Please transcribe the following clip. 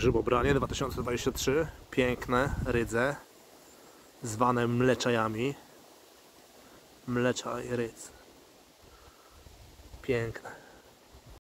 Grzybobranie 2023. Piękne rydze zwane mleczajami. Mleczaj rydz. Piękne.